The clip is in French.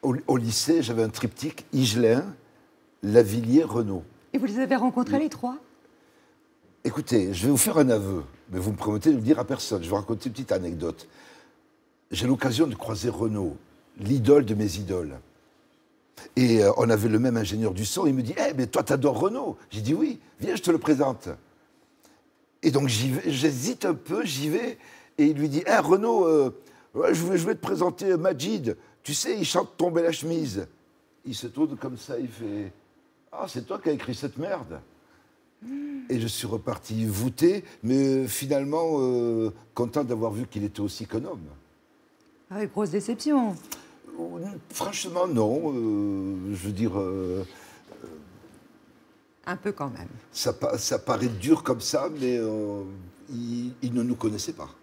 au lycée, j'avais un triptyque Higelin, Lavilliers, Renaud. Et vous les avez rencontrés les trois? Écoutez, je vais vous faire un aveu, mais vous me promettez de le dire à personne. Je vais vous raconter une petite anecdote. J'ai l'occasion de croiser Renaud, l'idole de mes idoles. Et on avait le même ingénieur du son. Il me dit, mais toi, t'adores Renaud. J'ai dit oui, viens, je te le présente. Et donc j'hésite un peu, j'y vais. Et il lui dit, Renaud, ouais, je vais te présenter Majid. Tu sais, il chante Tomber la chemise. Il se tourne comme ça, il fait, ah, c'est toi qui as écrit cette merde. Et je suis reparti voûté, mais finalement content d'avoir vu qu'il était aussi qu'un homme. Ah oui, grosse déception. Franchement, non. Je veux dire, Un peu quand même. ça paraît dur comme ça, mais il ne nous connaissait pas.